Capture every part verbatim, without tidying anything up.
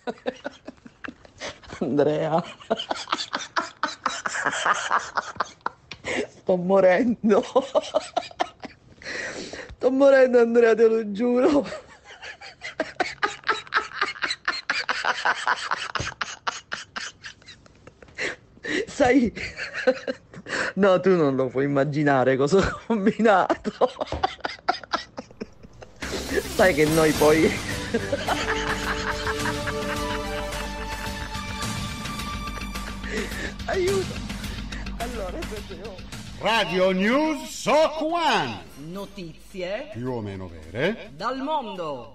Andrea, sto morendo. Sto morendo, Andrea, te lo giuro. Sai, no, tu non lo puoi immaginare cosa ho combinato. Sai che noi poi... Aiuto. Allora, aspetta, Radio News Soc One. Notizie Più o meno vere dal mondo.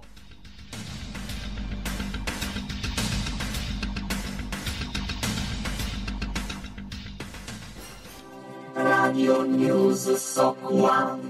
Radio News Soc One.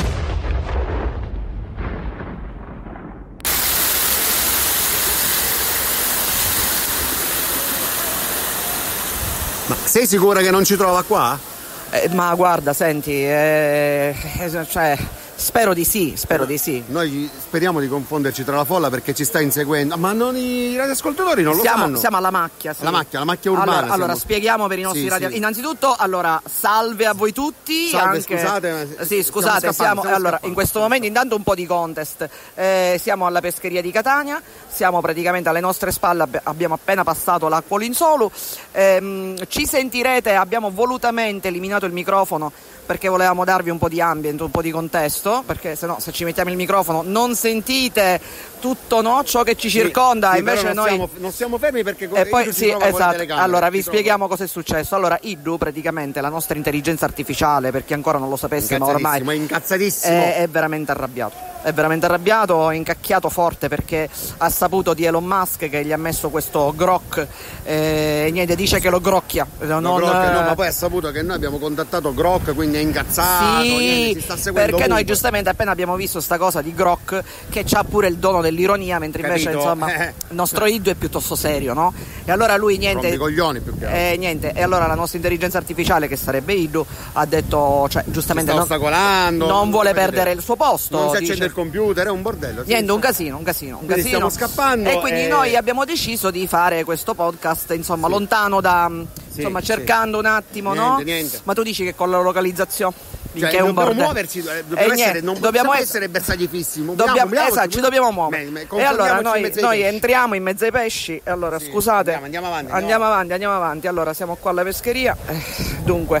Ma sei sicura che non ci trova qua? Eh, ma guarda, senti, eh, eh, cioè, spero di sì, spero di sì. Noi speriamo di confonderci tra la folla perché ci sta inseguendo, ma non i radioascoltatori non siamo, lo sanno. Siamo alla macchia, sì. La macchia, la macchia urbana. Allora, allora siamo... spieghiamo per i nostri sì, radio. sì. Innanzitutto, allora, salve a voi tutti. Salve, anche... scusate. Ma... Sì, scusate, stiamo siamo, stiamo allora, in questo momento intanto un po' di contest. Eh, siamo alla pescheria di Catania, siamo praticamente alle nostre spalle, abbi- abbiamo appena passato l'acqua Linsolu. Eh, ci sentirete, abbiamo volutamente eliminato il microfono perché volevamo darvi un po' di ambient, un po' di contesto, perché se no se ci mettiamo il microfono non sentite tutto, no, ciò che ci circonda, sì, invece non noi siamo, non siamo fermi perché e poi sì, esatto. Allora vi ci spieghiamo cosa è successo. Allora Iddu, praticamente la nostra intelligenza artificiale, per chi ancora non lo sapesse, ma ormai è incazzatissimo, è, è veramente arrabbiato. È veramente arrabbiato, è incacchiato forte perché ha saputo di Elon Musk che gli ha messo questo grok e eh, niente, dice che lo grocchia. No, non, Grok, eh... no, ma poi ha saputo che noi abbiamo contattato Grok, quindi è incazzato. Sì, niente, si sta seguendo perché ovunque. noi giustamente appena abbiamo visto sta cosa di Grok che c'ha pure il dono dell'ironia, mentre invece Capito? insomma Eh. il nostro Iddu è piuttosto serio, no? E allora lui niente, rompi i coglioni più che altro. eh, niente, e allora la nostra intelligenza artificiale, che sarebbe Iddu, ha detto, cioè giustamente sta non, ostacolando, non vuole vedete. perdere il suo posto, Non si dice. accende il computer, è un bordello. sì, Niente, sì. un casino, un casino, un Quindi casino. stiamo scappando e quindi e- noi abbiamo deciso di fare questo podcast, insomma, lontano da, Sì, insomma, sì. cercando un attimo, Niente, no? niente. Ma tu dici che con la localizzazione Cioè, che è un dobbiamo bordello. muoverci, eh, E dobbiamo essere, niente, non dobbiamo possiamo essere essere bersagli fissi. Muoviamo, Dobbiamo, muoviamoci, esatto, ci dobbiamo muovere. Me- me- E allora confondiamoci noi, in mezzo ai noi pesci. entriamo in mezzo ai pesci. E allora, Sì, scusate, andiamo, andiamo avanti, andiamo andiamo. avanti, andiamo avanti. Allora, siamo qua alla pescheria. Eh, dunque,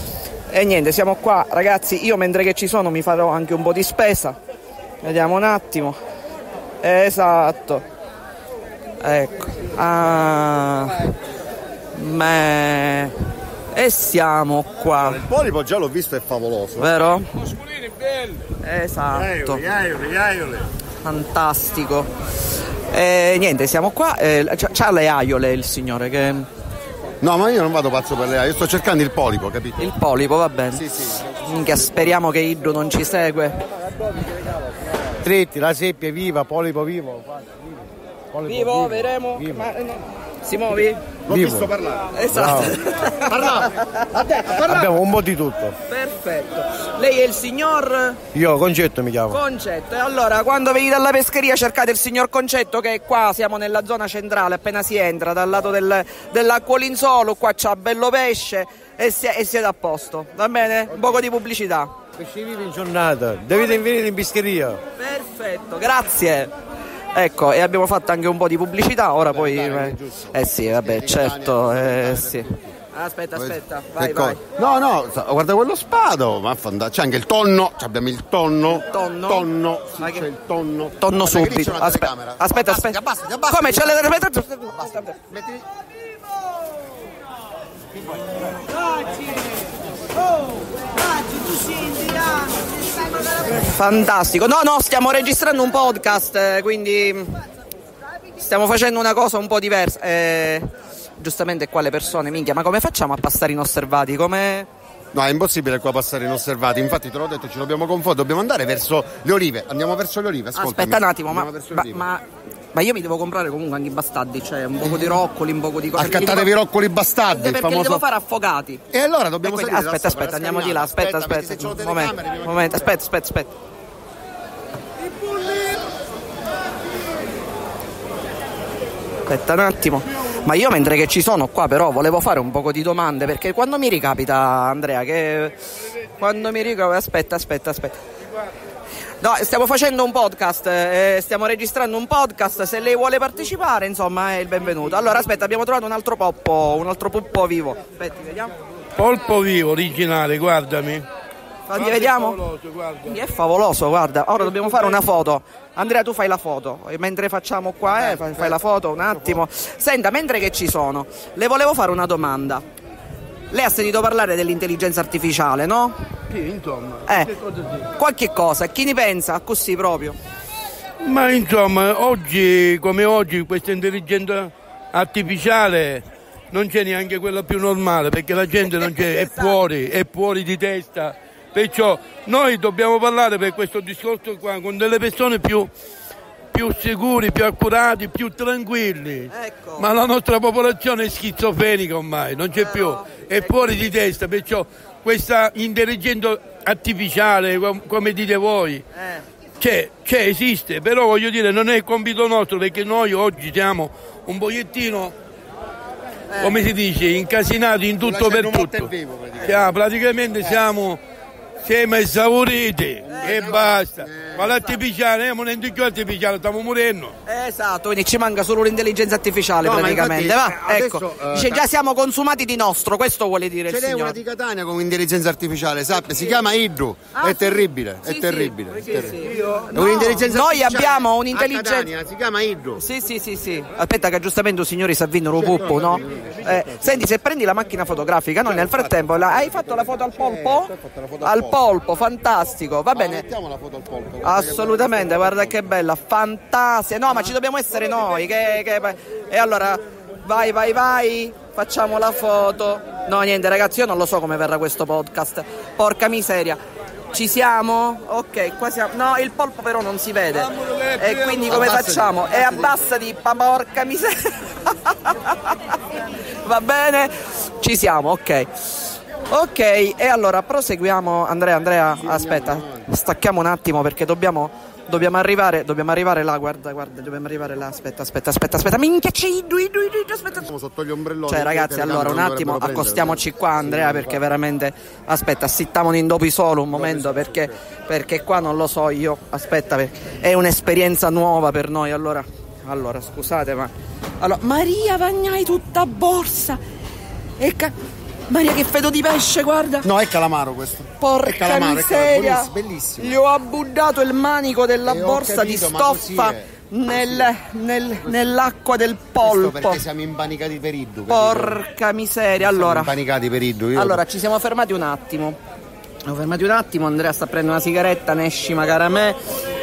e niente, siamo qua, ragazzi. Io mentre che ci sono mi farò anche un po' di spesa. Vediamo un attimo. Esatto. Ecco. Ah. Me. E siamo qua. Il polipo già l'ho visto, è favoloso. Vero? Muscolini belli. Esatto. Iaiole, iaiole. Fantastico. E niente, siamo qua. Eh, c'ha, c'ha le aiole il signore che. No, ma io non vado pazzo per le aiole, io sto cercando il polipo, capito? Il polipo, va bene. Sì, sì. Minchia, speriamo che Iddu non ci segue. Stretti, la seppia viva, polipo vivo. Polipo Vivo, vedremo. Vivo. Ma, eh, no. Si muovi? L'ho Vivo. visto parlare. Esatto. Abbiamo un po' di tutto. Perfetto. Lei è il signor Io Concetto mi chiamo. Concetto. E allora, quando venite alla pescheria cercate il signor Concetto, che è qua, siamo nella zona centrale, appena si entra dal lato del, dell'acqua Linsolu, qua c'ha bello pesce e, si, e siete a posto. Va bene? Un poco di pubblicità. Pesci vivi in giornata. Dovete venire in pescheria. Perfetto, grazie. Ecco, e abbiamo fatto anche un po' di pubblicità, ora poi... Eh, eh sì, vabbè, certo, eh sì. Aspetta, aspetta, vai, Che vai. co- No, no, guarda quello spado, ma fanda- c'è anche il tonno, abbiamo il tonno. Tonno? Tonno, sì, Ma che- c'è il tonno. Tonno Guarda che lì c'è subito. una Aspetta, telecamera. aspetta, Abbassati, aspetta. abbassati, abbassati. Come c'è la telecamera? Metti- Fantastico. No, no, stiamo registrando un podcast, eh, quindi stiamo facendo una cosa un po' diversa. Eh, giustamente qua le persone, minchia, ma come facciamo a passare inosservati? Come... No, è impossibile qua passare inosservati, infatti te l'ho detto, ci dobbiamo confondere, dobbiamo andare verso le olive, andiamo verso le olive, ascoltami. Aspetta un attimo, ma, Andiamo verso le ma, olive. ma, ma io mi devo comprare comunque anche i bastardi, cioè un poco di roccoli, un poco di cose. Accattatevi i roccoli bastardi, il Perché li famoso... devo fare affogati. E allora dobbiamo E quindi- salire aspetta, da sopra, aspetta, la andiamo di là, aspetta, scalinata. aspetta. Perché se c'ho Un le momento, telecamere, un momento, aspetta, aspetta, aspetta. aspetta un attimo. Ma io mentre che ci sono qua però volevo fare un poco di domande, perché quando mi ricapita, Andrea, che quando mi ricapita, aspetta, aspetta, aspetta. No, stiamo facendo un podcast, eh, stiamo registrando un podcast, se lei vuole partecipare, insomma, è il benvenuto. Allora, aspetta, abbiamo trovato un altro poppo, un altro puppo vivo. Aspetti, vediamo. Polpo vivo, originale, guardami. Guardi, vediamo. È favoloso, guarda. È favoloso, guarda. Ora dobbiamo fare una foto. Andrea, tu fai la foto. E mentre facciamo qua, eh, fai, fai la foto un attimo. Senta, mentre che ci sono, le volevo fare una domanda. Lei ha sentito parlare dell'intelligenza artificiale, no? Sì, insomma. Eh, che cosa dici? qualche cosa. Chi ne pensa? Così proprio. Ma insomma, oggi come oggi questa intelligenza artificiale non c'è neanche quella più normale, perché la gente non c'è, è fuori, è fuori di testa. Perciò noi dobbiamo parlare per questo discorso qua con delle persone più, più sicuri, più accurati, più tranquilli. Ecco. Ma la nostra popolazione è schizofrenica ormai, non c'è più, è fuori di testa, perciò questa intelligenza artificiale, com- come dite voi, Eh. c'è, c'è, esiste, però voglio dire non è il compito nostro, perché noi oggi siamo un pochettino, Eh. come si dice, incasinati in tutto per tutto. Vivo, praticamente. Cioè, praticamente siamo, siamo esauriti e basta. Ma l'artificiale, eh, ma non è più artificiale, stiamo morendo. Esatto, quindi ci manca solo l'intelligenza artificiale, No, ma praticamente. infatti, Va, eh, ecco. adesso, eh, Dice già siamo consumati di nostro, questo vuole dire il Ce n'è una signore. di Catania con intelligenza artificiale, sappia, si chiama Idru, Ah, è sì. terribile, Sì, è sì. terribile. è Sì, terribile. sì. È un'intelligenza Noi artificiale abbiamo a un'intelligenza- Catania, si chiama Idru. Sì, sì, sì, sì. Aspetta che giustamente un signore si avvino un puppo, no? Eh, senti, se prendi la macchina fotografica, noi nel frattempo la- hai fatto la foto al polpo? Al polpo, fantastico, va bene. Mettiamo la foto al polpo. Assolutamente, guarda che bella, fantastica. No, ma ci dobbiamo essere noi. Che, che... E allora, vai, vai, vai, facciamo la foto. No, niente, ragazzi, io non lo so come verrà questo podcast. Porca miseria. Ci siamo? Ok, qua siamo. No, il polpo però non si vede. E quindi come Abbassati. facciamo? E abbassati, pa- porca miseria. Va bene? Ci siamo, ok. Ok, e allora proseguiamo. Andrea, Andrea, aspetta, stacchiamo un attimo perché dobbiamo dobbiamo arrivare, dobbiamo arrivare là, guarda, guarda, dobbiamo arrivare là. Aspetta, aspetta, aspetta, aspetta. Minchia, c'è i due, i due, i due, aspetta. Siamo sotto gli ombrelloni. Cioè, ragazzi, allora un attimo accostiamoci qua, Andrea, perché veramente aspetta, assittiamo in dopo solo un momento perché perché qua non lo so io. Aspetta, perché è un'esperienza nuova per noi. Allora, allora, scusate, ma allora, Maria Vagnai tutta borsa. E ca- Maria, che feto di pesce, guarda. No, è calamaro questo. Porca è calamaro, miseria. è calamaro, bellissimo. Gli ho abbuddato il manico della E ho borsa capito, di ma così stoffa è. nel, nel- nell'acqua del Questo polpo. perché siamo impanicati per Idru. capito? Porca miseria. Siamo Allora, impanicati per Idru. Io- allora ci siamo fermati un attimo. Siamo fermati un attimo. Andrea sta prendendo una sigaretta. Nesci magari a me.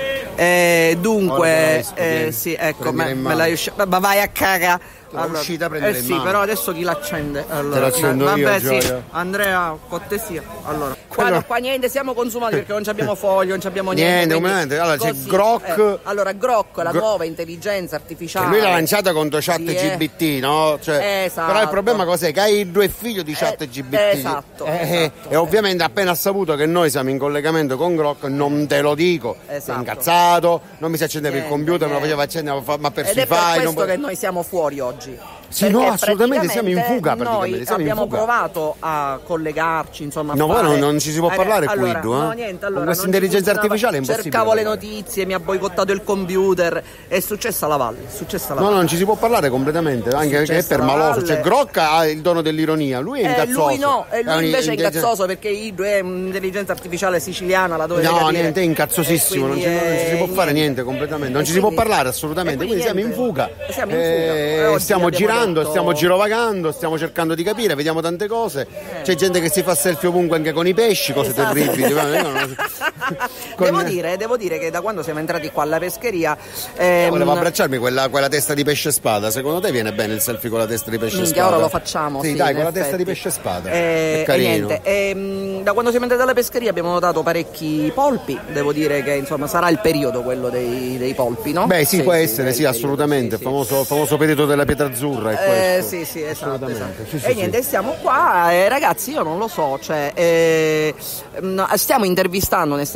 Eh, Ora te dunque, la esco, eh, vieni. sì, ecco, Prendila me, in me mano. l'hai usci- ma vai a caga. L'ho uscita a prendere eh in sì, mano. però adesso chi l'accende? Allora, Te l'accendo vabbè, io, sì. Gioia. Andrea, cortesia. Allora, qua, no, qua niente, siamo consumati perché non abbiamo foglio, non abbiamo niente. Niente, quindi niente. Allora, c'è così, Grok. eh, allora, Grok, la Gro- nuova intelligenza artificiale. Che lui l'ha lanciata contro Sì, ChatGPT, no? Cioè, Esatto. Però il problema cos'è? Che hai due figli di Eh, ChatGPT. esatto, Eh, esatto. E ovviamente appena ha saputo che noi siamo in collegamento con Grok, non te lo dico. Si è Esatto. incazzato, non mi si accendeva il Niente, computer, me lo niente. faceva accendere, ma ha perso Ed è i per file. questo non può- che noi siamo fuori oggi. Sì, no, Perché assolutamente, siamo in fuga, praticamente praticamente, Noi siamo in abbiamo fuga. provato a collegarci, insomma. a No, poi fare- non- non ci si può Eh, parlare qui, allora, Edu, eh. No, niente, allora. Con questa non ci intelligenza funzionava. artificiale è impossibile Cercavo le parlare. notizie, mi ha boicottato il computer. È successa la valle. È successa la No, valle. no, non ci si può parlare completamente, anche perché è Successa la permaloso. valle. Cioè, Grok ha il dono dell'ironia, lui è Eh, incazzoso. lui no, e È lui un- invece è intelligenza- incazzoso perché Ido è un'intelligenza artificiale siciliana, la dovete No, capire. niente, è incazzosissimo, E non ci, quindi, non ci si può eh, fare niente. niente completamente, non E ci si può quindi- parlare assolutamente, e quindi siamo in fuga. Siamo in fuga. Eh, E oggi stiamo abbiamo girando, detto- stiamo girovagando, stiamo cercando di capire, vediamo tante cose. C'è gente che si fa selfie ovunque anche con i pesci, cose Esatto. terribili. ma io non- con- Devo dire, devo dire che da quando siamo entrati qua alla pescheria ehm, Volevo abbracciarmi quella, quella testa di pesce spada. Secondo te viene bene il selfie con la testa di pesce minchia, spada? ora lo facciamo. Sì, Sì, dai, in con la effetti. testa di pesce spada. Eh, È carino. E niente, ehm, da quando siamo entrati alla pescheria abbiamo notato parecchi polpi. Devo dire che insomma sarà il periodo quello dei, dei polpi, no? Beh, sì, può essere, è sì, il assolutamente. periodo, sì, Il famoso, famoso periodo della pietra azzurra. È Eh, questo. sì, sì, esatto, Assolutamente. esatto. Sì, sì, E sì. niente, stiamo qua, e ragazzi, io non lo so, cioè, eh, mh, stiamo intervistando, ne stiamo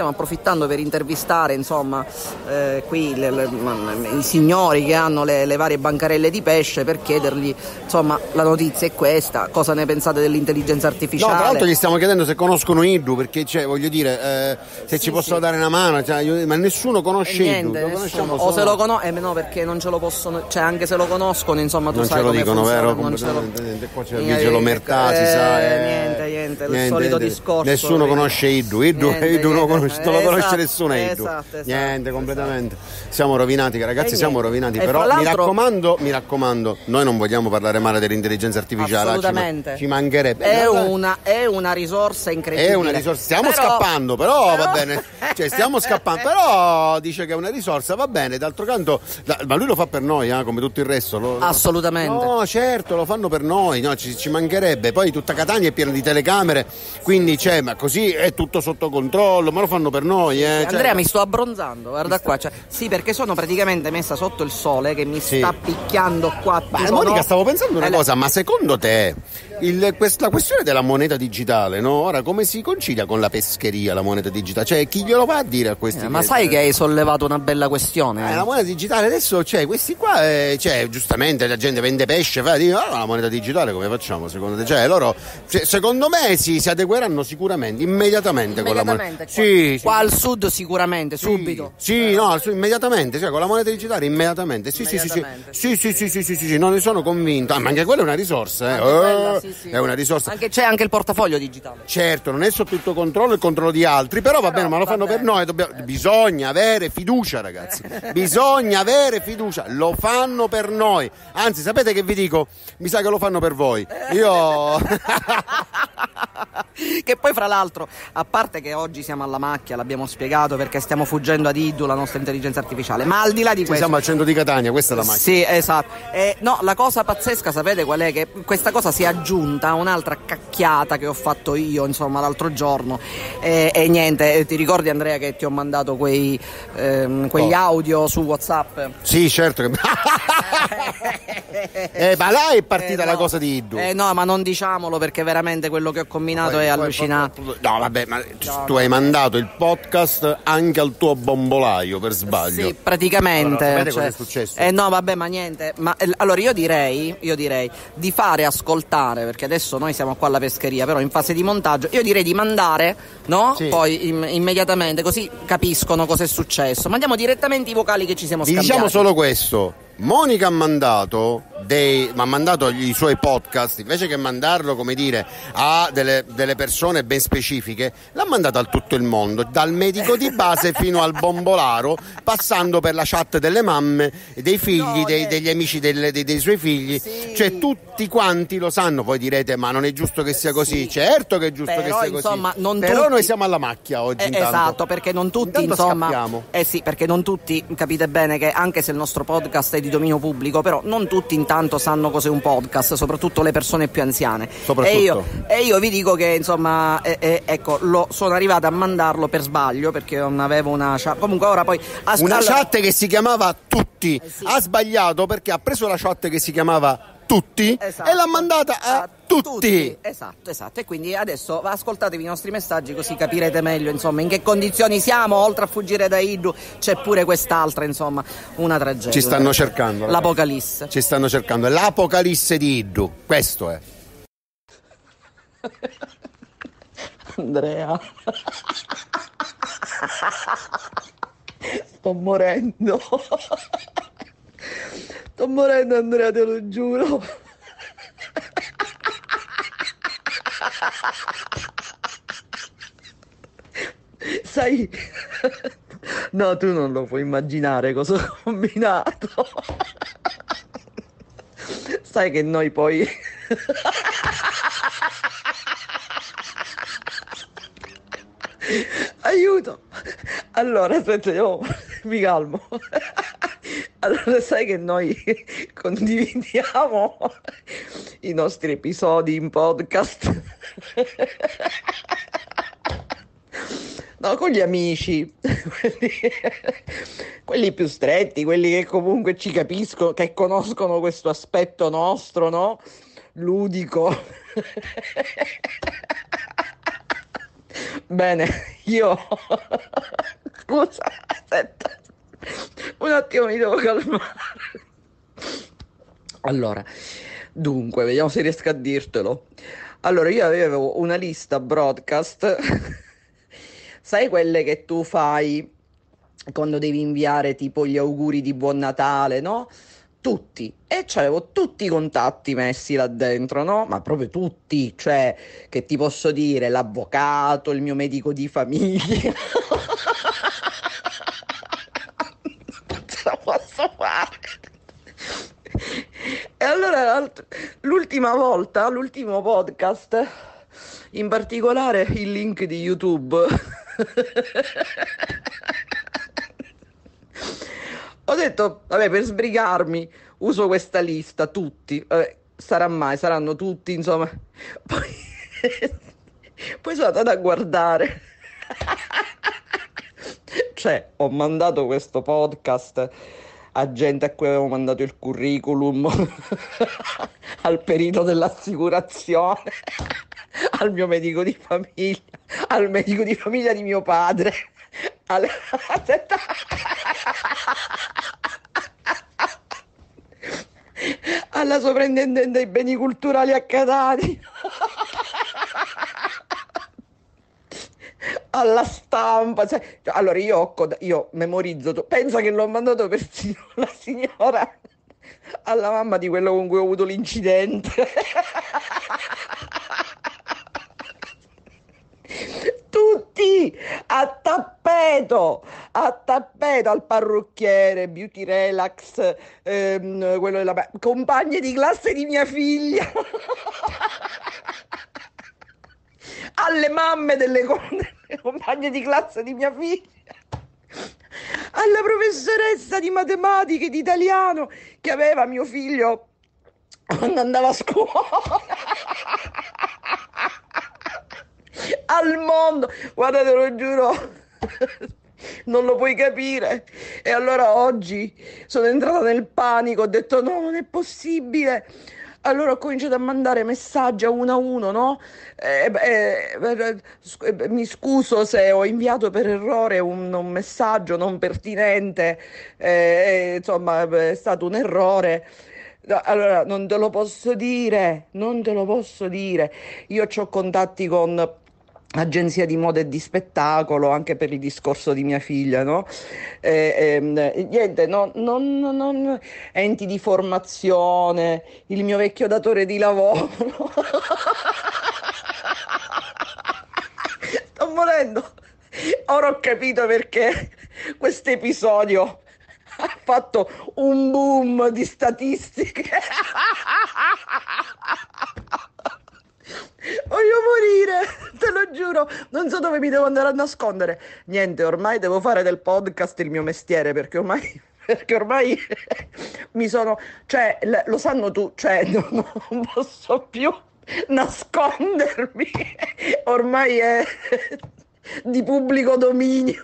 stiamo approfittando per intervistare insomma eh, qui le, le, i signori che hanno le, le varie bancarelle di pesce per chiedergli insomma la notizia è questa, cosa ne pensate dell'intelligenza artificiale. No, tra l'altro gli stiamo chiedendo se conoscono Iddu, perché cioè, voglio dire eh, se sì, ci possono sì. dare una mano, cioè, io, ma nessuno conosce Iddu, lo conosciamo o solo. se lo conoscono eh, no, perché non ce lo possono, cioè anche se lo conoscono insomma tu non sai ce lo come dicono, funziona, vero? non ce lo... Qua c'è il vigile omertà, si eh, sa eh, niente niente, il niente, solito niente. discorso. Nessuno conosce Iddu, Iddu, Niente, Iddu non, niente. conosce, non lo conosce Esatto, nessuno Iddu. esatto, esatto, niente, esatto. completamente. Siamo rovinati, ragazzi, E siamo niente. rovinati, E però fra mi l'altro- raccomando, mi raccomando, noi non vogliamo parlare male dell'intelligenza artificiale, Assolutamente. ci, ci mancherebbe. È Guarda, una, è una risorsa incredibile. È una risorsa, stiamo Però- scappando, però, però- va bene, cioè stiamo scappando, però dice che è una risorsa, va bene, d'altro canto, da- ma lui lo fa per noi, eh, come tutto il resto. Lo, lo- Assolutamente. No, certo, lo fanno per noi, no, ci, ci mancherebbe, poi tutta Catania è piena di telecamere, quindi c'è, ma così è tutto sotto controllo, ma lo fanno per noi. Eh, Andrea, cioè, mi sto abbronzando, guarda qua. Cioè, sì, perché sono praticamente messa sotto il sole che mi Sì. sta picchiando qua. Ma tipo, Monica, no? stavo pensando una Eh, cosa, ma secondo te il, quest- la questione della moneta digitale, no? Ora come si concilia con la pescheria la moneta digitale? Cioè chi glielo va a dire a questi? eh, ma sai che hai sollevato una bella questione? Eh, la moneta digitale adesso, cioè, questi qua, eh, cioè, giustamente la gente vende pesce, fa, dico, ah, la moneta digitale come facciamo secondo te? Cioè, loro, cioè, secondo me si, si adegueranno sicuramente, immediatamente, con la moneta. Immediatamente, Sì, sì. qua al sud sicuramente, Sì, subito. Sì, no, su- immediatamente, cioè con la moneta digitale immediatamente. Sì, sì, sì, sì. Immediatamente, Sì, sì, sì, sì, sì, sì, sì, non ne sono convinto. Ah, ma anche quella è una risorsa, eh. Anche quella, Eh, sì, sì. È una risorsa. Anche, c'è anche il portafoglio digitale. Certo, non è sotto il tuo controllo, il controllo di altri, però va bene, ma lo va fanno per bene. noi. Dobbiamo... Bisogna avere fiducia, ragazzi. Bisogna avere fiducia. Lo fanno per noi. Anzi, sapete che vi dico? Mi sa che lo fanno per voi. Io. Che poi fra l'altro, a parte che oggi siamo alla macchia, l'abbiamo spiegato perché stiamo fuggendo ad Iddu, la nostra intelligenza artificiale, ma al di là di Ci questo, siamo al centro di Catania, questa è la macchina. sì, esatto. Eh, no, la cosa pazzesca, sapete qual è? Che questa cosa si è aggiunta a un'altra cacchiata che ho fatto io, insomma, l'altro giorno. Eh, e niente, eh, ti ricordi Andrea che ti ho mandato quei, ehm, quegli Oh. audio su WhatsApp? Sì, certo che. eh, ma là è partita Eh, la no. cosa di Iddu. Eh no, ma non diciamolo perché veramente quello che ho combinato Poi- è poi- allucinante. poi- No, vabbè, ma No, tu no. hai mandato il podcast anche al tuo bombolaio per sbaglio. Sì, praticamente. Allora, sapete cioè- cosa è successo? Eh no, vabbè, ma niente. Ma eh, allora io direi, io direi di fare ascoltare, perché adesso noi siamo qua alla pescheria, però in fase di montaggio, io direi di mandare, no? Sì. Poi im- immediatamente, così capiscono cosa è successo. Mandiamo direttamente i vocali che ci siamo Vi scambiati. diciamo solo questo. Monica ha mandato dei, ma ha mandato i suoi podcast, invece che mandarlo, come dire, a delle, delle persone ben specifiche, l'ha mandato a tutto il mondo, dal medico di base fino al bombolaro, passando per la chat delle mamme, dei figli, No, dei- niente. degli amici delle- dei, dei suoi figli, Sì. cioè tutti quanti lo sanno. Poi direte, ma non è giusto che sia così? Sì. Certo che è giusto Però, che sia insomma, così, non però tutti- noi siamo alla macchia oggi. Eh, intanto. esatto, perché non tutti, Intanto insomma, scappiamo. eh sì, perché non tutti, capite bene che anche se il nostro podcast è di dominio pubblico, però non tutti intanto sanno cos'è un podcast, soprattutto le persone più anziane. Soprattutto. E io, e io vi dico che, insomma, eh, eh, ecco, lo, sono arrivata a mandarlo per sbaglio perché non avevo una chat. Comunque ora poi as- Una allora- chat che si chiamava Tutti, Eh sì. ha sbagliato perché ha preso la chat che si chiamava Tutti Esatto. e l'ha mandata a, tutti. Esatto, esatto. E quindi adesso ascoltatevi i nostri messaggi così capirete meglio, insomma, in che condizioni siamo. Oltre a fuggire da Iddu c'è pure quest'altra, insomma, una tragedia. Ci stanno cercando, ragazzi. L'Apocalisse. Ci stanno cercando, è l'apocalisse di Iddu, questo è. Andrea. Sto morendo. Sto morendo, Andrea, te lo giuro. Sai, no, tu non lo puoi immaginare cosa ho combinato. Sai che noi poi aiuto. Allora, aspetta, io mi calmo. Allora, sai che noi condividiamo i nostri episodi in podcast? No, con gli amici, quelli, quelli più stretti, quelli che comunque ci capiscono, che conoscono questo aspetto nostro, no? Ludico. Bene, io... Scusa, aspetta. Un attimo mi devo calmare. Allora, dunque, vediamo se riesco a dirtelo. Allora, io avevo una lista broadcast, sai quelle che tu fai quando devi inviare tipo gli auguri di buon Natale, no? Tutti. E c'avevo tutti i contatti messi là dentro, no? Ma proprio tutti, cioè, che ti posso dire, l'avvocato, il mio medico di famiglia. Non ce la posso fare. E allora l'ultima volta, l'ultimo podcast, in particolare il link di YouTube, ho detto, vabbè, per sbrigarmi uso questa lista, tutti, vabbè, sarà mai, saranno tutti, insomma. Poi, poi sono andata a guardare. Cioè, ho mandato questo podcast a gente a cui avevo mandato il curriculum, al perito dell'assicurazione, al mio medico di famiglia, al medico di famiglia di mio padre, al... alla sovrintendente dei beni culturali a Catania, alla stampa, cioè, allora io, ho cod- io memorizzo, tu- pensa che l'ho mandato persino la signora alla mamma di quello con cui ho avuto l'incidente. Tutti a tappeto, a tappeto, al parrucchiere, Beauty Relax, ehm, quello della compagne di classe di mia figlia. Alle mamme delle, delle compagne di classe di mia figlia, alla professoressa di matematica e di italiano che aveva mio figlio quando andava a scuola, al mondo, guarda, te lo giuro, non lo puoi capire. E allora oggi sono entrata nel panico, ho detto no, non è possibile. Allora ho cominciato a mandare messaggi a uno a uno, no? Eh, eh, eh, mi scuso se ho inviato per errore un, un messaggio non pertinente, eh, insomma è stato un errore. No, allora non te lo posso dire, non te lo posso dire. Io ho contatti con agenzia di moda e di spettacolo anche per il discorso di mia figlia, no? Eh, eh, niente, no, non, non, enti di formazione, il mio vecchio datore di lavoro. Sto morendo. Ora ho capito perché questo episodio ha fatto un boom di statistiche. Voglio morire, te lo giuro, non so dove mi devo andare a nascondere. Niente, ormai devo fare del podcast il mio mestiere, perché ormai, perché ormai mi sono, cioè, lo sanno tu, cioè, non, non posso più nascondermi, ormai è di pubblico dominio.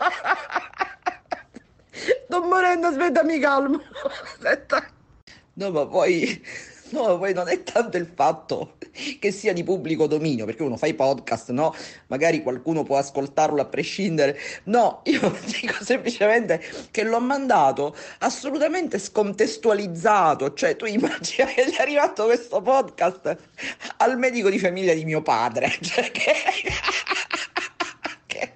Sto morendo, aspetta, mi calmo, aspetta. No, ma poi... No, poi non è tanto il fatto che sia di pubblico dominio, perché uno fa i podcast, no? Magari qualcuno può ascoltarlo a prescindere. No, io dico semplicemente che l'ho mandato assolutamente scontestualizzato. Cioè, tu immagini che gli è arrivato questo podcast al medico di famiglia di mio padre. Cioè, che... che...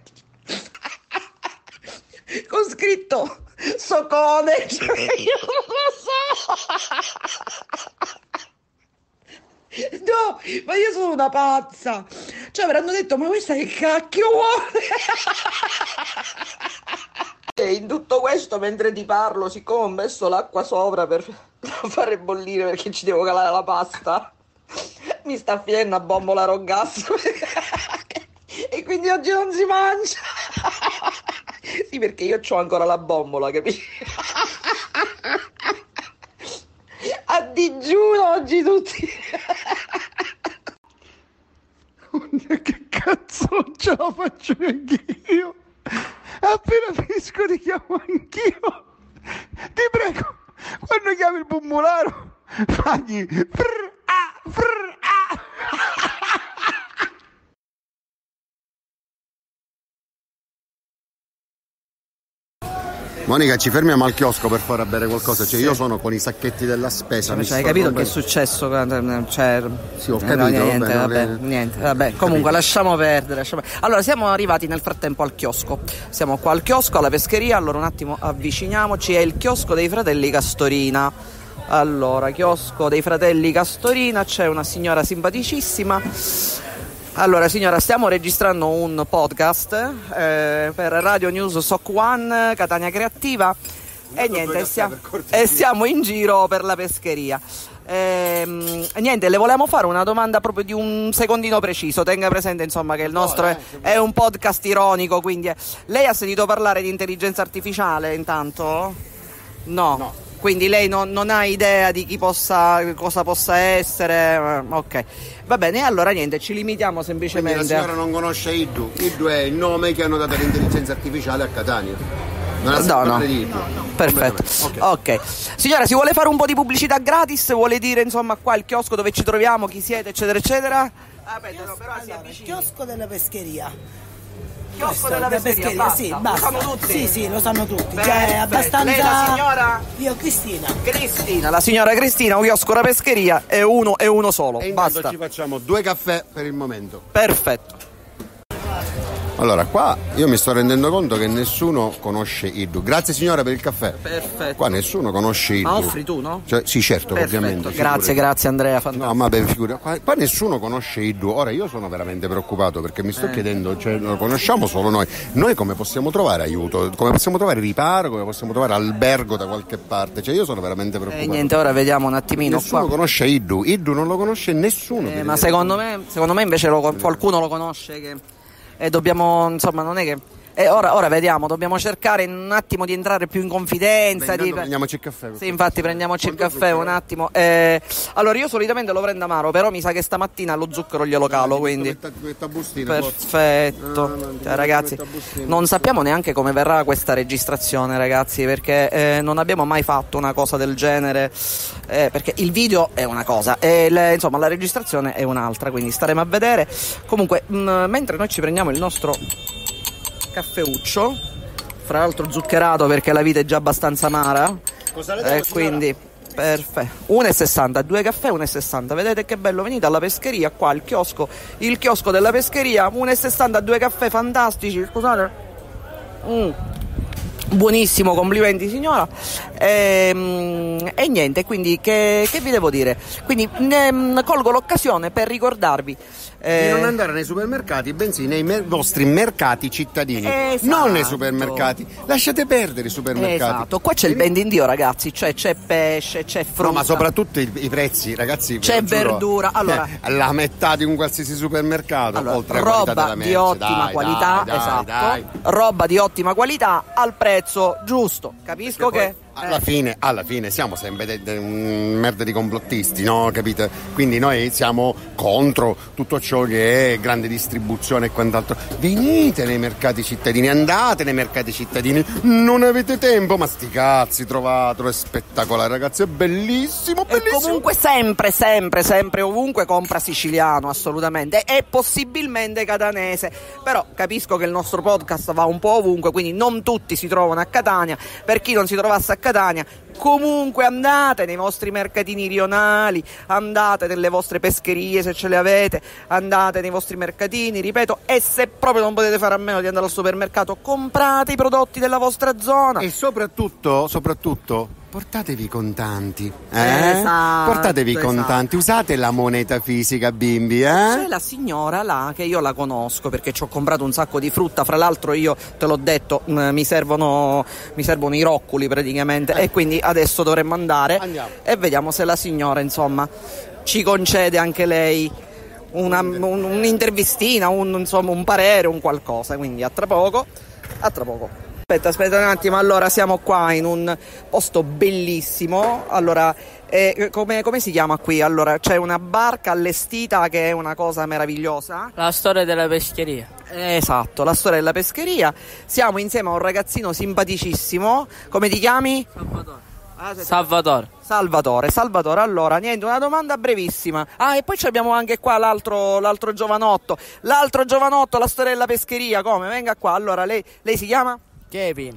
con scritto Socone, cioè, io non lo so. No, ma io sono una pazza. Cioè, avranno detto, ma questa che cacchio vuole? E in tutto questo, mentre ti parlo, siccome ho messo l'acqua sopra per fare bollire perché ci devo calare la pasta, mi sta finendo a bombola rogasso. E quindi oggi non si mangia. Sì, perché io c'ho ancora la bombola, capisci? A digiuno oggi tutti. Che cazzo, non ce la faccio neanche io. Appena finisco ti chiamo anch'io. Ti prego, quando chiami il bummolaro fagli frr, ah, frr, ah. Monica, ci fermiamo al chiosco per fare a bere qualcosa. Cioè, io sono con i sacchetti della spesa. Cioè, hai capito che è successo? Cioè, sì, ho capito. No, niente, vabbè, vabbè, niente, vabbè. Comunque, lasciamo perdere, lasciamo perdere. Allora, siamo arrivati nel frattempo al chiosco. Siamo qua al chiosco, alla pescheria. Allora, un attimo avviciniamoci. È il chiosco dei fratelli Castorina. Allora, chiosco dei fratelli Castorina. C'è una signora simpaticissima. Allora signora, stiamo registrando un podcast eh, per Radio News S O C One Catania Creativa e niente, stiamo, e stiamo in giro per la pescheria. E, niente, le volevamo fare una domanda proprio di un secondino preciso. Tenga presente insomma che il nostro è, è un podcast ironico, quindi è... Lei ha sentito parlare di intelligenza artificiale intanto? No. no. Quindi lei non, non ha idea di chi possa, cosa possa essere, ok, va bene, allora niente, ci limitiamo semplicemente. Quindi la signora non conosce I D U, I D U è il nome che hanno dato all'intelligenza artificiale a Catania. Non ha no, no. di I D U. no, no. Perfetto, okay. ok. Signora, si vuole fare un po' di pubblicità gratis? Vuole dire insomma qua il chiosco dove ci troviamo, chi siete, eccetera, eccetera? Aspetta, no, però allora, il chiosco della pescheria. Chiosco della pescheria, pescheria basta. Sì, basta. Lo sanno tutti? Sì, sì, lo sanno tutti. Beh, cioè, è abbastanza. Lei la signora? Io Cristina. Cristina, la signora Cristina, un chiosco della pescheria è uno e uno solo. E basta. Ci facciamo due caffè per il momento. Perfetto. Allora, qua io mi sto rendendo conto che nessuno conosce I D U. Grazie signora per il caffè. Perfetto. Qua nessuno conosce I D U. Ma offri tu, no? Cioè, sì, certo, Perfetto. ovviamente. Grazie, figurati. grazie Andrea. Fantastico. No, ma ben figura. Qua, qua nessuno conosce I D U. Ora io sono veramente preoccupato perché mi sto eh. chiedendo, cioè, lo conosciamo solo noi. Noi come possiamo trovare aiuto? Come possiamo trovare riparo? Come possiamo trovare albergo da qualche parte? Cioè, io sono veramente preoccupato. E eh, niente, ora vediamo un attimino. Nessuno qua. conosce I D U. I D U non lo conosce nessuno. Eh, ma secondo me, secondo me invece lo, qualcuno lo conosce che e dobbiamo, insomma, non è che e ora, ora vediamo, dobbiamo cercare un attimo di entrare più in confidenza. Beh, di... Prendiamoci il caffè. Sì, infatti prendiamoci il caffè un attimo. Eh, allora io solitamente lo prendo amaro, però mi sa che stamattina lo zucchero glielo calo, quindi metta, metta bustina, perfetto. no, no, cioè, ragazzi, non sappiamo neanche come verrà questa registrazione, ragazzi, perché eh, non abbiamo mai fatto una cosa del genere, eh, perché il video è una cosa e le, insomma la registrazione è un'altra, quindi staremo a vedere. Comunque, mh, mentre noi ci prendiamo il nostro caffeuccio, fra l'altro zuccherato perché la vita è già abbastanza amara, e eh, quindi perfetto, uno e sessanta, due caffè uno e sessanta, vedete che bello, venite alla pescheria qua, il chiosco il chiosco della pescheria, uno e sessanta, due caffè fantastici, scusate. mm. Buonissimo, complimenti signora. E, e niente, quindi che, che vi devo dire? Quindi ne, colgo l'occasione per ricordarvi eh, di non andare nei supermercati, bensì nei mer- vostri mercati cittadini. Esatto. Non nei supermercati. Lasciate perdere i supermercati. Esatto, qua c'è il ben di Dio, ragazzi, cioè c'è pesce, c'è frutta. No, ma soprattutto i, i prezzi, ragazzi. C'è verdura. Allora, eh, la metà di un qualsiasi supermercato, allora, oltre a roba della di ottima dai, qualità, dai, esatto. dai. Roba di ottima qualità al prezzo giusto. Capisco Perché che poi, alla fine, alla fine siamo sempre de- de- un merda di complottisti, no? Capite? Quindi noi siamo contro tutto ciò che è grande distribuzione e quant'altro. Venite nei mercati cittadini, andate nei mercati cittadini, non avete tempo, ma sti cazzi, trovatelo, è spettacolare, ragazzi, è bellissimo, bellissimo. E comunque sempre, sempre, sempre, ovunque compra siciliano, assolutamente, e possibilmente catanese, però capisco che il nostro podcast va un po' ovunque, quindi non tutti si trovano a Catania. Per chi non si trovasse a Catania, comunque andate nei vostri mercatini rionali, andate nelle vostre pescherie se ce le avete, andate nei vostri mercatini, ripeto, e se proprio non potete fare a meno di andare al supermercato, comprate i prodotti della vostra zona. E soprattutto, soprattutto portatevi i contanti, eh? Esatto, portatevi i esatto. contanti, usate la moneta fisica, bimbi, eh? C'è la signora là che io la conosco perché ci ho comprato un sacco di frutta, fra l'altro io te l'ho detto, mh, mi servono mi servono i roccoli praticamente, eh. E quindi adesso dovremmo andare. Andiamo. E vediamo se la signora insomma ci concede anche lei una, un, un'intervistina, un, insomma un parere, un qualcosa, quindi a tra poco, a tra poco. Aspetta, aspetta un attimo, allora siamo qua in un posto bellissimo, allora eh, come, come si chiama qui? Allora c'è una barca allestita che è una cosa meravigliosa. La storia della pescheria. Esatto, la storia della pescheria, siamo insieme a un ragazzino simpaticissimo, come ti chiami? Salvatore. Ah, Salvatore. Salvatore, Salvatore, allora niente, una domanda brevissima. Ah, e poi abbiamo anche qua l'altro, l'altro giovanotto, l'altro giovanotto, la storia della pescheria, come? Venga qua, allora lei, lei si chiama? Kevin.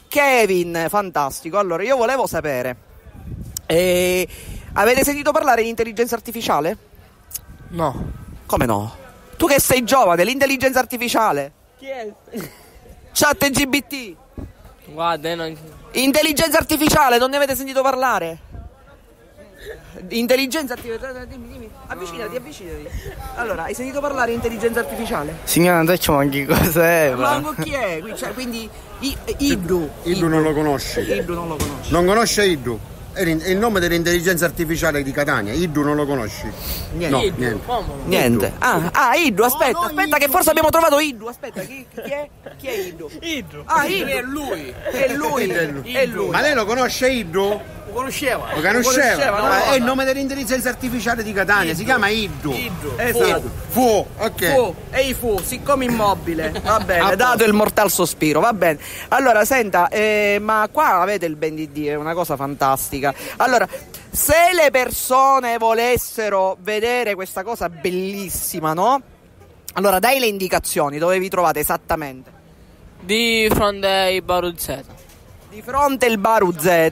Kevin, fantastico. Allora, io volevo sapere, eh, avete sentito parlare di intelligenza artificiale? No. Come no? Tu che sei giovane, l'intelligenza artificiale? Chi è? Chat G P T. Guarda, non... Intelligenza artificiale, non ne avete sentito parlare? Intelligenza artificiale, dimmi, dimmi, avvicinati, avvicinati. Allora, hai sentito parlare di intelligenza artificiale? Signora, non facciamo anche cosa è. Manco chi è? Cioè, quindi I, Iddu. Iddu non lo conosci. Iddu non lo conosci. Non conosce Iddu? È il nome dell'intelligenza artificiale di Catania. Iddu non lo conosci? Niente. No, Iddu, niente. Niente. Ah, ah, Iddu, aspetta, No, no, aspetta, Iddu. che forse abbiamo trovato Iddu. Aspetta, chi, chi è? Chi è Iddu? Iddu. Ah, Iddu. È lui. È lui. È lui. Ma lei lo conosce Iddu? Lo conosceva. Lo conosceva? conosceva, no? Ma è il nome dell'intelligenza artificiale di Catania, si chiama Iddu. Iddu. Esatto. Fu, ok. Fu, ehi fu, siccome immobile, va bene, A dato posto. il mortal sospiro, va bene. Allora, senta, eh, ma qua avete il ben di Dio, è una cosa fantastica. Allora, se le persone volessero vedere questa cosa bellissima, no? Allora, dai le indicazioni, dove vi trovate esattamente? Di fronte ai Baruzzeta. Di fronte il Baru Z.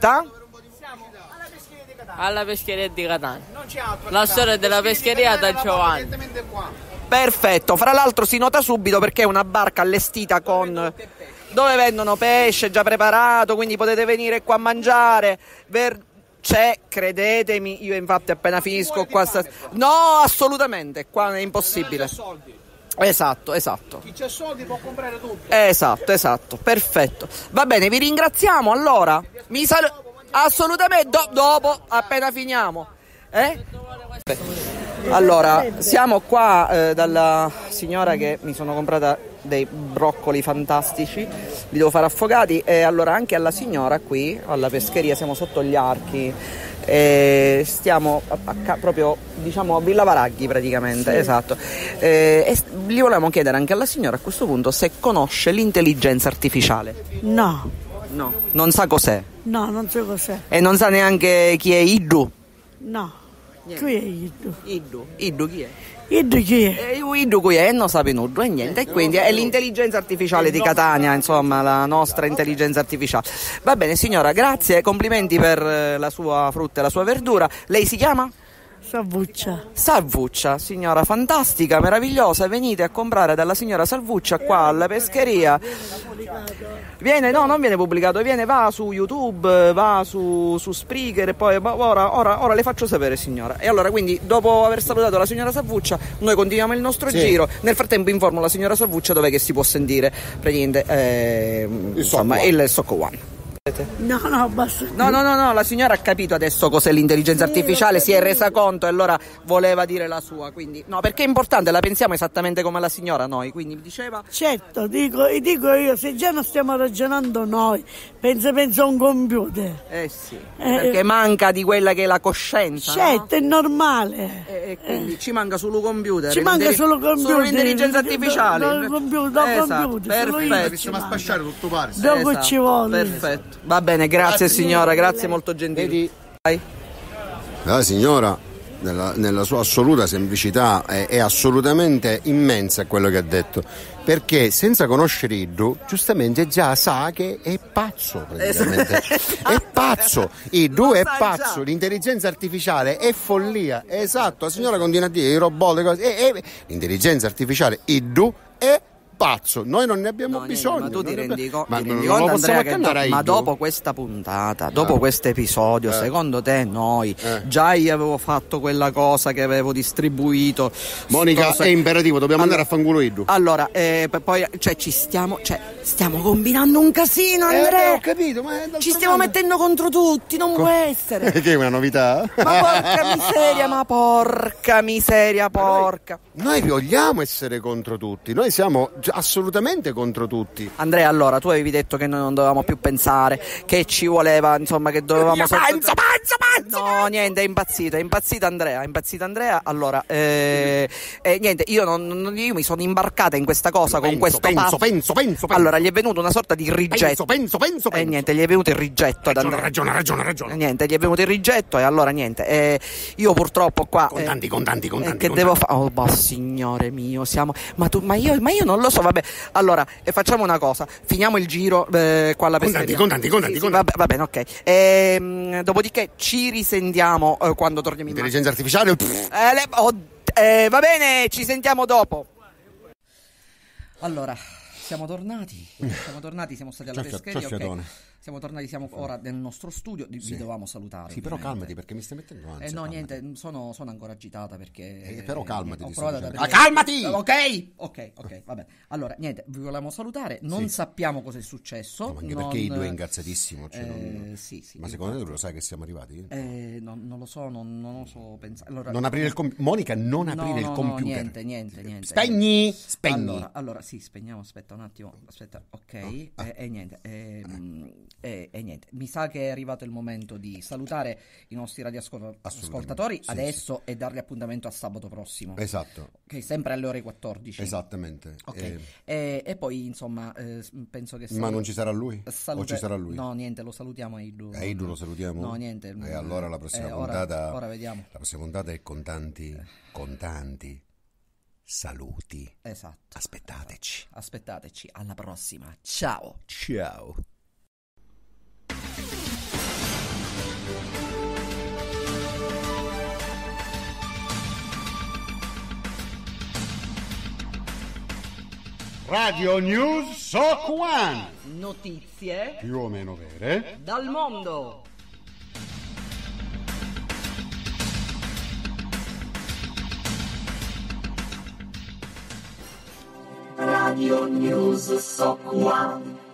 Alla pescheria di Catania. La storia della pescheria da Giovanni. Perfetto, fra l'altro si nota subito perché è una barca allestita con dove vendono pesce già preparato, quindi potete venire qua a mangiare. Ver- c'è, credetemi, io infatti appena finisco qua sta- no, assolutamente, qua è impossibile. Esatto, esatto. Chi c'ha soldi può comprare tutto. Esatto, esatto, perfetto. Va bene, vi ringraziamo allora. Mi sal- assolutamente do- dopo, appena finiamo. Eh? Allora, siamo qua eh, dalla signora che mi sono comprata dei broccoli fantastici, li devo fare affogati, e allora anche alla signora qui alla pescheria, siamo sotto gli archi, e stiamo a, a, proprio diciamo a Villa Varaghi praticamente, sì. Esatto, e, e gli volevamo chiedere anche alla signora a questo punto se conosce l'intelligenza artificiale. No, No, non sa cos'è no, non so cos'è. e non sa neanche chi è Iddu. No, Niente. qui è Iddu. Iddu, Iddu chi è? Iddu chi è? E Iddu qui è, non sa nudo e niente, e quindi è l'intelligenza artificiale di Catania, insomma, la nostra intelligenza artificiale. Va bene signora, grazie, complimenti per eh, la sua frutta e la sua verdura. Lei si chiama? Salvuccia. Salvuccia, signora fantastica, meravigliosa, venite a comprare dalla signora Salvuccia qua alla pescheria. Viene, no, non viene pubblicato, viene, va su YouTube, va su, su Spreaker e poi ora, ora, ora le faccio sapere signora. E allora quindi dopo aver salutato la signora Salvuccia noi continuiamo il nostro Sì. giro. Nel frattempo informo la signora Salvuccia dove che si può sentire praticamente eh, insomma il Socco One. No, no, basta. No, no, no, no, la signora ha capito adesso cos'è l'intelligenza Sì, artificiale, l'ho si è capito. resa conto e allora voleva dire la sua, quindi no, perché è importante, la pensiamo esattamente come la signora noi, quindi diceva Certo, dico, dico io, se già non stiamo ragionando noi, pensa, pensa a un computer. eh sì, Eh, perché manca di quella che è la coscienza, Certo, è normale. no? E, e quindi ci manca solo computer, Ci manca l'intelli- solo computer. solo l'intelligenza artificiale. No, no, computer, no, Esatto, computer, solo io. perfetto. Stiamo a spasciare tutto pare. Dopo Esatto, ci vuole. perfetto. Va bene, grazie signora, grazie, molto gentile. Vedi? Vai. La signora, nella, nella sua assoluta semplicità, è, è assolutamente immensa quello che ha detto, perché senza conoscere Iddu, giustamente già sa che è pazzo praticamente. È pazzo, Iddu Lo è sa pazzo, già. l'intelligenza artificiale è follia, esatto, la signora continua a dire i robot, le cose, e, e, l'intelligenza artificiale Iddu è pazzo, noi non ne abbiamo No, niente, bisogno. ma tu ti non ne rendi, abbiamo- co- ma ti non rendi lo conto, possiamo Andrea, che accannare a do- ma Iddu? dopo questa puntata, dopo questo episodio, Eh. secondo te noi Eh. già io avevo fatto quella cosa che avevo distribuito? Monica, Sto- è imperativo, dobbiamo Allora- andare a fanculo Iddu. Allora, eh, p- poi cioè ci stiamo, cioè stiamo combinando un casino, Andrea. Eh, ho capito, ma è d'altro Ci stiamo canto. mettendo contro tutti, non può essere. Che è una novità? Ma porca miseria, ma porca miseria, porca. Noi vogliamo essere contro tutti, noi siamo gi- assolutamente contro tutti. Andrea, allora tu avevi detto che noi non dovevamo più pensare, che ci voleva, insomma, che dovevamo Io penso, penso, penso! No, niente, è impazzito, è impazzito Andrea, è impazzito Andrea. Allora, eh, eh, niente, io, non, non- io mi sono imbarcata in questa cosa con Penso, questo penso, pazzo. penso, penso, penso. Allora, gli è venuto una sorta di rigetto. Penso, penso, penso, E penso. niente, gli è venuto il rigetto ad Ragione, Andrea. ragione, ragione, ragione. E niente, gli è venuto il rigetto e allora niente. eh, io purtroppo qua. Contanti, eh, contanti, contanti, eh, che contanti. devo fare? Oh, ma signore mio, siamo. Ma tu, ma io, ma io non lo so. Adesso vabbè, allora e facciamo una cosa, finiamo il giro eh, qua alla Contanti, pescheria. contanti, contanti, Sì, sì, contanti. va, va bene, ok. Ehm, dopodiché ci risentiamo eh, quando torniamo in macchina. Intelligenza artificiale? Eh, le- oh, eh, va bene, ci sentiamo dopo. Allora, siamo tornati, siamo tornati, siamo stati alla Ciao, ciao, pescheria, ciao, ok. Fiatone. Siamo tornati, siamo ora nel nostro studio, vi Sì. dovevamo salutare. Sì, però ovviamente. calmati perché mi stai mettendo ansia. Eh no, calmati. niente, sono, sono ancora agitata perché... Eh, però calmati, ho ti sto provato ad dicendo. aprire- Ah, calmati! Ok, ok, ok, vabbè. Allora, niente, vi volevamo salutare, non Sì. sappiamo cosa è successo. No, ma anche non- perché i due ingazzatissimo. Cioè, Eh, non- sì, sì, Ma secondo te infatti. tu lo sai che siamo arrivati? Eh, non, non lo so, non, non lo so pensare. Allora, Non aprire il computer. Monica, non no, aprire no, il computer. No, niente, niente, niente. Spegni! Spegni! Allora, allora, sì, spegniamo, aspetta un attimo, aspetta, ok, e ah. e niente, e, e- e niente, mi sa che è arrivato il momento di salutare i nostri radioascoltatori Sì, adesso e dargli appuntamento a sabato prossimo, Esatto, ok, sempre alle ore quattordici. esattamente. Ok, Eh, e, e poi insomma, eh, penso che... ma non ci sarà lui? salute- O ci sarà lui? No, niente, lo salutiamo a Iddu. A Iddu lo salutiamo? No, niente. E allora la prossima eh, ora- puntata... ora vediamo. La prossima puntata è con tanti, con tanti saluti. Esatto. Aspettateci. Aspettateci, alla prossima. Ciao. Ciao. Radio News Soc One. Notizie Più o meno vere. dal mondo. Radio News Soc One.